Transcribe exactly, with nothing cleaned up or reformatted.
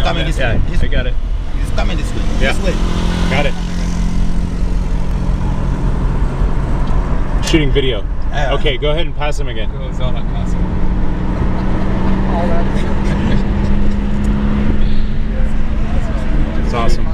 coming this yeah, way. This I got it. He's coming this way. Yeah. This way. Got it. Shooting video. Uh, Okay, go ahead and pass him again. It was all that awesome. It's awesome.